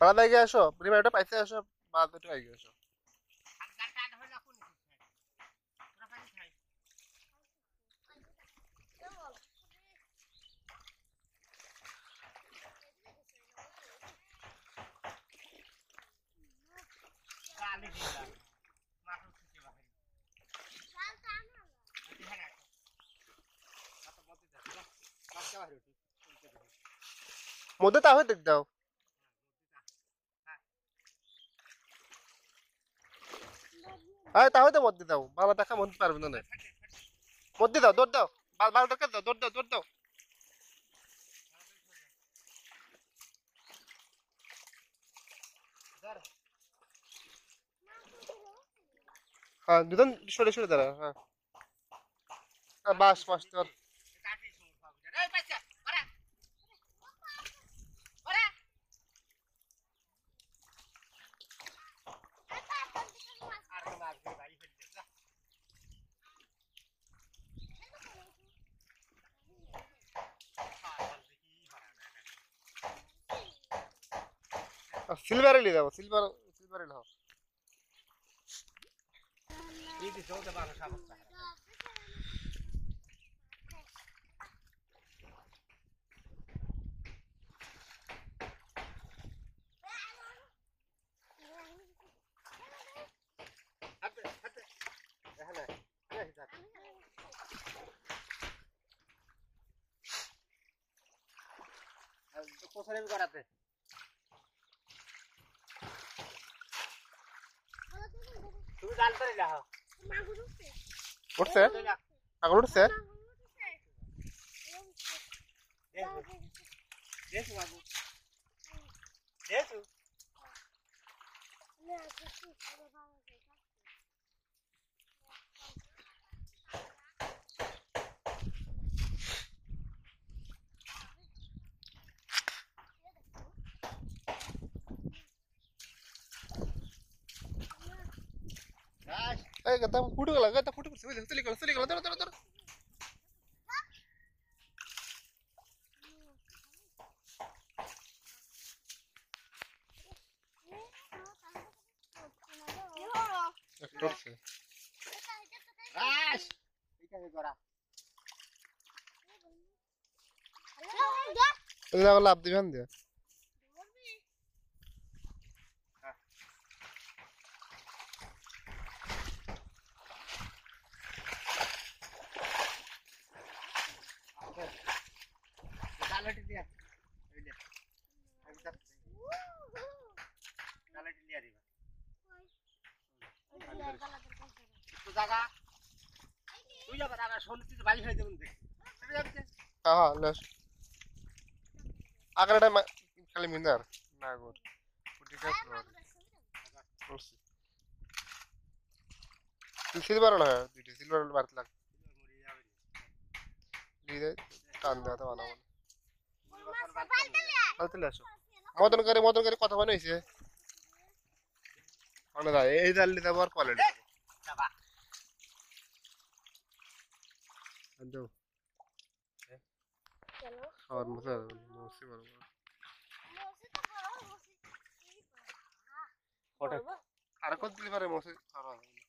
ভাড়া দিয়ে আসো রিমাইন্ডারটা পাইতে আসো বা দুটো আগে আসো মধ্যে তা হয়ে দেখ দাও হ্যাঁ তা হয়তো মধ্যে দাও বাবা দেখা মধ্যে পারবে না মধ্যে দাও দৌড় দাও বালটাকে দাও দৌড় দাও হ্যাঁ দুজন সরে দাঁড়া হ্যাঁ বাস বাস তোর সিলভারে নিয়ে যাবো সিলভারে নাও কোথায় করাতে তুমি জানতে না উঠছে আগর উঠছে দেখো বাবু দেখো এই কথা ফুটে গেল কথা ফুটে করছে চলে গেল ধর একটা উঠছে এইটাকে করা এগুলা লাভ দিবেন দিয়ে ডালাটি দিয়া এই দে আমি তাপ ডালাটি দিয়া দিবা তো জায়গা তুই যাবা জায়গা শুনতে বাড়ি হয়ে দেবেন দেখ তুমি যাবে হ্যাঁ লাস আগেরটা খালি মিনার না গর ফুটে কাজ করছি সিলভার না দুইটা সিলভার বাড়তে লাগ দিয়ে টান দেওয়া তো বানাবো ফালতে আসো মদন করে কথা বানাইছে মানে দা এই জালি দেবো আর কোয়ালিটি যাবা দাও খাওয়ার মতো মসি বলবো আর কত দিলে পারে মসি খাওয়া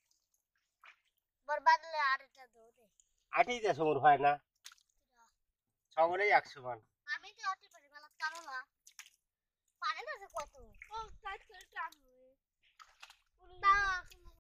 বরবাদলে আর এটা দাও দে আটি দে সমর হয় না সমরেই 100 মান আমি তো অতি পারি গলত কারো না পারে না যে কত ও কাট করে টান না